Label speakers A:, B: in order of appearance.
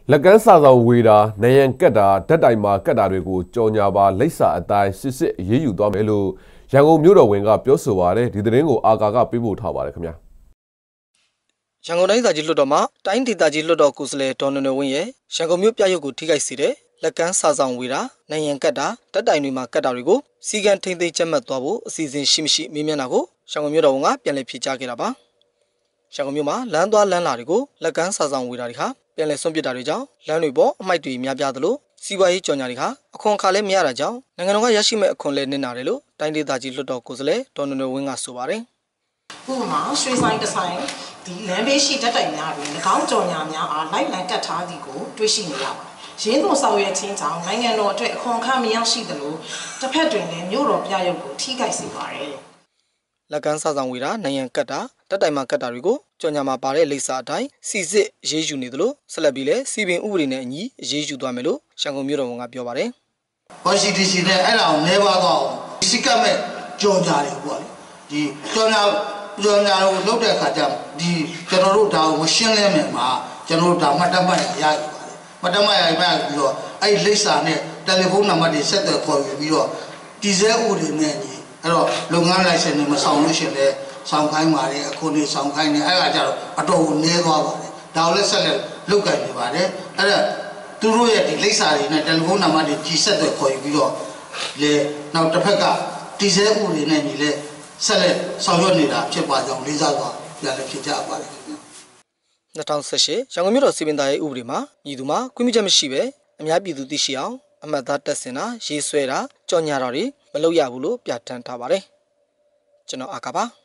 A: လက်ကန်းစာဆောင်ဝေတာနေရန်ကတ်တာဓာတ်တိုင်မှာကတ်တာတွေကိုကြော်ညာပါလိပ်စာအတိုင်းစစ်စစ်အေးအေးယူသွားမယ်လို့ရန်ကုန်မြို့တော်ဝင်ကပြောဆိုပါတယ်ဒီသတင်းကိုအာကာကပေးပို့ထားပါတယ်ခင်ဗျာ
B: ရန်ကုန်တိုင်းစာကြီးလွှတ်တော်မှာတိုင်းဒေသကြီးလွှတ်တော်ကိုယ်စားလှယ်ဒေါ်နွယ်နွယ်ဝင်းရဲ့ရန်ကုန်မြို့ပြရုပ်ကိုထိခိုက်စေတဲ့လက်ကန်းစာဆောင်ဝေတာနေရန်ကတ်တာဓာတ်တိုင်တွေမှာကတ်တာတွေကိုစီကံထိမ့်သိမ်းချက်မှတ်သွားဖို့အစီအစဉ်ရှိမရှိမေးမြန်းတာကိုရန်ကုန်မြို့တော်ဝန်ကပြန်လည်ဖြေကြားခဲ့တာပါရန်ကုန်မြို့မှာလမ်းသွားလမ်းလာတွေကိုလက်ကန်းစာဆောင်ဝေတာတွေဟာပြန်လည်ဆွန့်ပစ်တာတွေကြောင့်လမ်းတွေပေါ်အမိုက်တွေများပြားသလိုစီးပွားရေးကြော်ညာတွေဟာအခွန်အခါလည်းမရတာကြောင့်နိုင်ငံတော်ကရရှိမဲ့အခွန်လည်းနစ်နာတယ်လို့တိုင်းဒေသကြီးလွှတ်တော်ကိုယ်စားလှယ်ဒေါ်နွယ်နွယ်ဝင်းကဆိုပါတယ်
C: ဥပမာရွှေဆိုင်တစ်ဆိုင်ဒီလမ်းဘေးရှိဓာတ်တိုင်များတွင်၎င်းကြော်ညာများအားလိုက်လံကတ်ထားသည်ကိုတွေ့ရှိနေရပါရင်းသွန်ဆောင်ရွက်ခြင်းကြောင့်နိုင်ငံတော်အတွက်အခွန်အခမရရှိသလိုတစ်ဖက်တွင်လည်းမြို့တော်ပြရုပ်ကိုထိခိုက်စေပါတယ်
B: လက်ကန်းစာဆောင်ဝေတာနိုင်ရန်ကတ်တာဓာတ်တိုင်မှာကတ်တာတွေကိုကြော်ညာမှာပါတဲ့လိပ်စာအတိုင်းစီစစ်ရေးယူနေသလိုဆက်လက်ပြီးလည်းစီပင်ဥပဒေနဲ့အညီရေးယူသွားမယ်လို့ရန်ကုန်မြို့တော်ဝန်ကပြောပါတယ်
D: CTC နဲ့အဲ့ဒါကိုနေပါတော့စီကမဲ့ကြော်ညာတွေပေါ့လေဒီကြော်ညာကိုလုပ်တဲ့အခါကျဒီကျွန်တော်တို့ဒါကိုမရှင်းလင်းမယ်မှာကျွန်တော်တို့ဒါမှတ်တမ်းမှတ်ရရပါတယ်မှတ်တမ်းမှတ်ရပြီးတော့အဲ့လိပ်စာနဲ့တယ်လီဖုန်းနံပါတ်တွေဆက်သွယ်ခေါ်ယူပြီးတော့တည်ဆဲဥပဒေနဲ့ညီအဲ့တော့လုပ်ငန်းလိုင်စင်တွေမဆောင်လို့ရှိရင်လည်းဆောင်ခိုင်းပါတယ်အခုနေဆောင်ခိုင်းနေအဲ့ဒါကြတော့အတော်ကိုနေသွားပါတယ်ဒါကိုလည်းဆက်လက်လုပ်ကြနေပါတယ်အဲ့ဒါသူတို့ရဲ့ဒီလိပ်စာတွေနဲ့တယ်လီဖုန်းနံပါတ်တွေကြီးဆက်သွယ်ခေါ်ယူပြီးတော့လေနောက်တစ်ဖက်ကတည်ဆဲဥပဒေနဲ့ညီလဲဆက်လက်ဆောင်ရွက်နေတာဖြစ်ပါကြောင်းလေးစားစွာပြန်လည်ဖြစ်ကြပါတယ်
B: 2018ရန်ကုန်မြို့တော်စီပင်သားရေးဥပဒေမှာညီသူမှာခွင့်ပြုချက်မရှိပဲအများပြည်သူသိရှိအောင်အမှတ်သားတက်စင်တာရေးဆွဲတာကြော်ညာတာတွေမလုပ်ရဘူးလို့ပြဋ္ဌာန်းထားပါတယ်ကျွန်တော်အာကာပါ